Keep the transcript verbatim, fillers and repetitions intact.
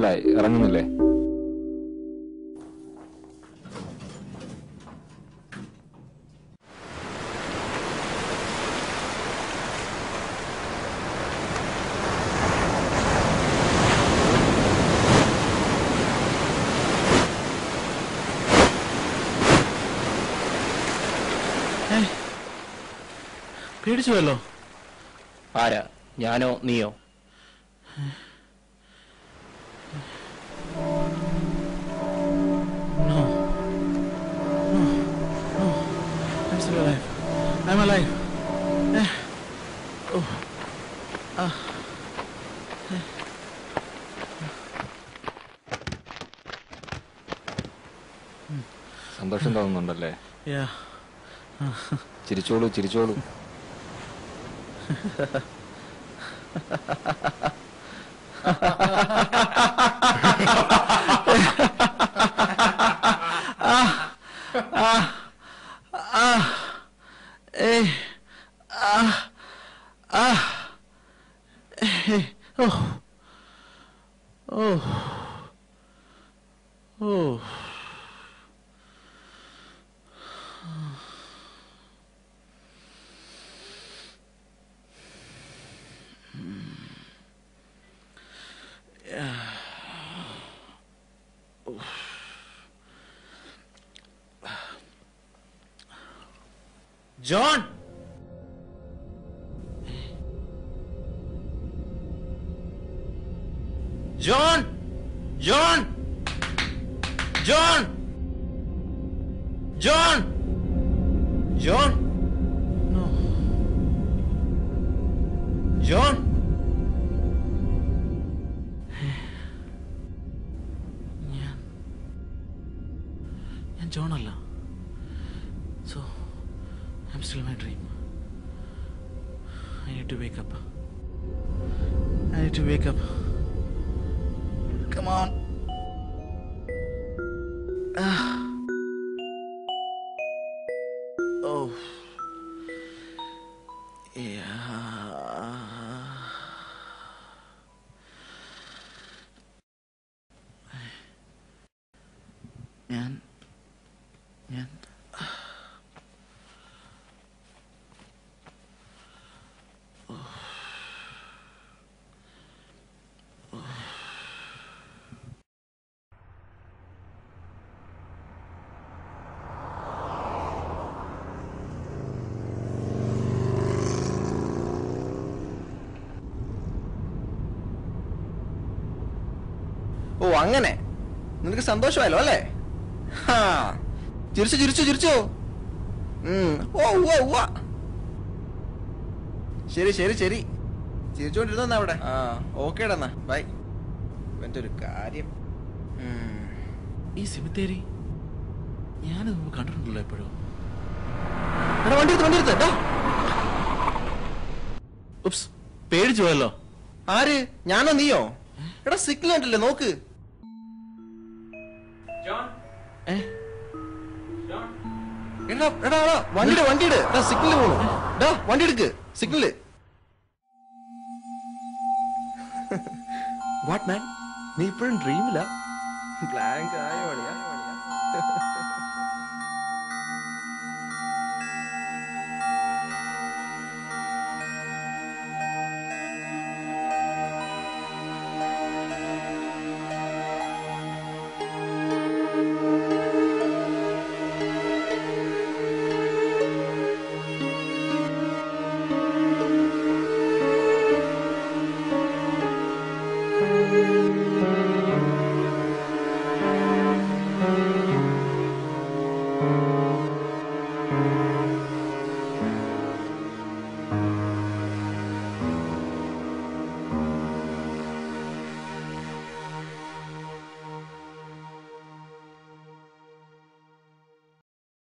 മനസ്സിലായി. ഇറങ്ങുന്നില്ലേ? പേടിച്ചുവല്ലോ. ആരാ? ഞാനോ നീയോ? No. No. No. I'm still alive. I'm alive. Eh. Oh. Ah. Eh. സന്തോഷം തോന്നുന്നുണ്ടല്ലേ? Yeah. ചിരിച്ചോളൂ ചിരിച്ചോളൂ. John! John! John! John! John! John! No. John! ഞാൻ ഞാൻ ജോൺ അല്ല. So I'm still in my dream. I need to wake up. I need to wake up. Come on. Ah. Oh. Yeah. ഞാൻ ഞാൻ ഓ അങ്ങനെ നിനക്ക് സന്തോഷമായല്ലോ അല്ലേ? ഹാ ചിരിച്ചു ചിരിച്ചു ചിരിച്ചു. ഓ ഓ ഓ ശരി ശരി ശരി ചിരിച്ചോണ്ടിരുന്ന അവിടെ. ആ ഓക്കേടാ എന്നാ ബൈ. എന്റെ ഒരു കാര്യം, ഈ സിമിത്തേരി ഞാനത് മുമ്പ് കണ്ടിട്ടുണ്ടല്ലോ എപ്പോഴും. വണ്ടി എടുത്ത് വണ്ടി എടുത്ത്. ഉപ്സ്, പേടിച്ചു പോയല്ലോ. ആര്? ഞാനോ നീയോ? എടാ സിഗ്നൽ ഉണ്ടല്ലേ നോക്ക്. എടാ എടാ എടാ വണ്ടിയുടെ വണ്ടിയുടെ സിഗ്നൽ പോണു. ഡാ വണ്ടി എടുക്ക്, സിഗ്നല്. വാട്ട് മാൻ, നീ ഇപ്പോഴും ഡ്രീമില്ല? ബ്ലാങ്ക് ആയോ പണിയാ?